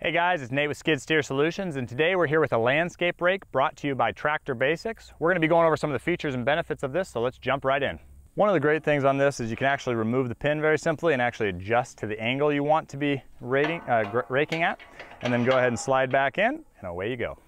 Hey guys, it's Nate with Skid Steer Solutions, and today we're here with a landscape rake brought to you by Tractor Basics. We're going to be going over some of the features and benefits of this, so let's jump right in. One of the great things on this is you can actually remove the pin very simply and actually adjust to the angle you want to be raking at, and then go ahead and slide back in, and away you go.